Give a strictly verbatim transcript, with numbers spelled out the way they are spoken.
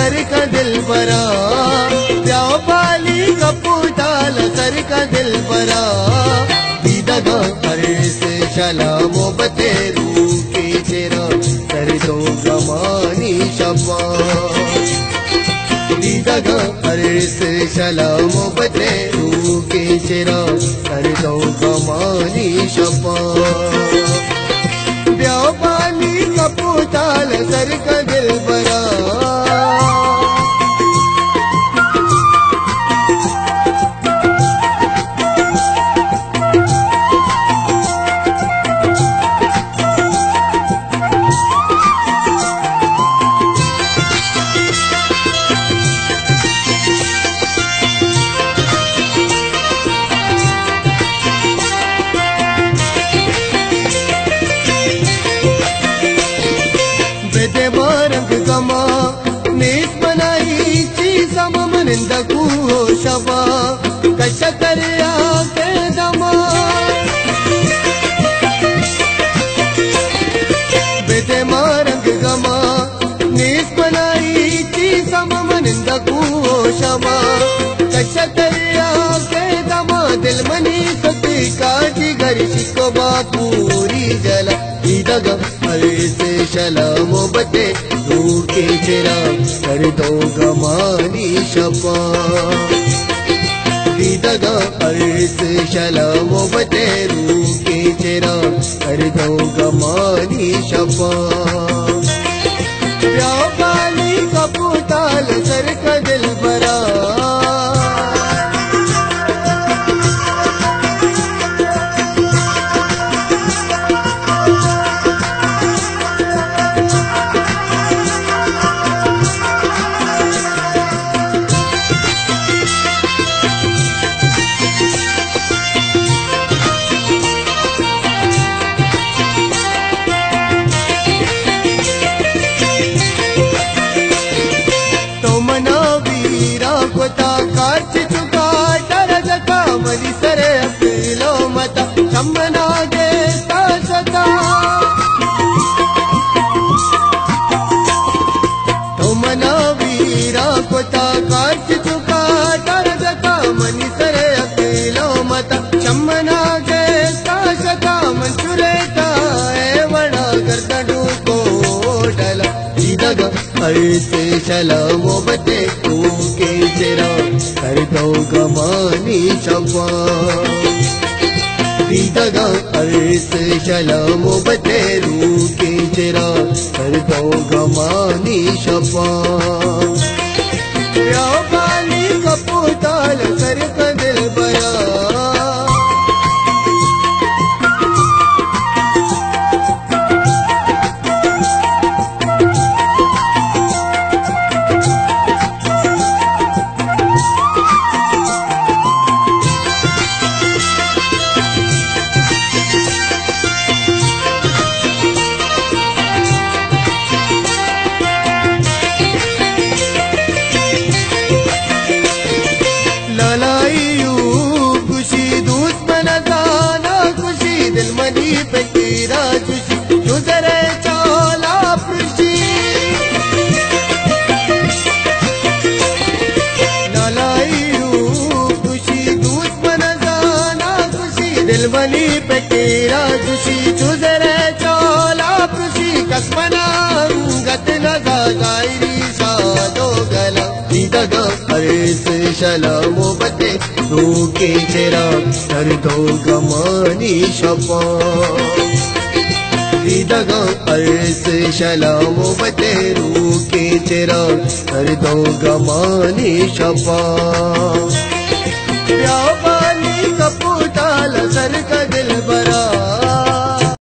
Sir का दिल बरा, प्याओ पाली कपूताल सर का दिल बरा, दीदगा अर्स शला मोहब्बते रू के चेरा कर दो गमानी शबा, दीदगा अर्स शला मोहब्बते रू के चेरा कर दो गमानी शबा, प्याओ पाली कपूताल सर का दिल बरा। निंदकू हो शबा कशकर के दमा, बेटे मारंग गमा नीस बनाई ची समम निंदकू हो शबा कशकर के दमा, दिल मनी सती काटी घर शिको बापूरी जला, दीदगा अर्स शला मोहब्बते रू के चेरा कर दो गमानी शबा, दीदगा अर्स शला मोहब्बते रू के चेरा कर दो गमानी शबा, प्याओ पाली कपूताल सर का दिल बरा। चमनागे सदा तो मना वीरा कोता काट चुका दर्द का मनी सरे अकेलो मता, चमनागे सदा मंचुरे का ए बड़ा गर्दनू को डला, दीदगा अर्स शला मोहब्बते रू के चेरा कर दो गमानी शबा, दीदगा अर्स शला मोहब्बते रू के चेरा कर दो गमानी शबा, प्याओ पाली कपूताल सर का दिल बरा। दिलवली पे तेरा खुशी चुजरे चोला खुशी कसमना गत लगा गायरी सादो गला, दीदगा अर्स शला मोहब्बते रू के चेरा कर दो गमानी शबा, दीदगा अर्स शला मोहब्बते रू के चेरा कर दो गमानी शबा, प्याओ पाली कपूताल सर का दिल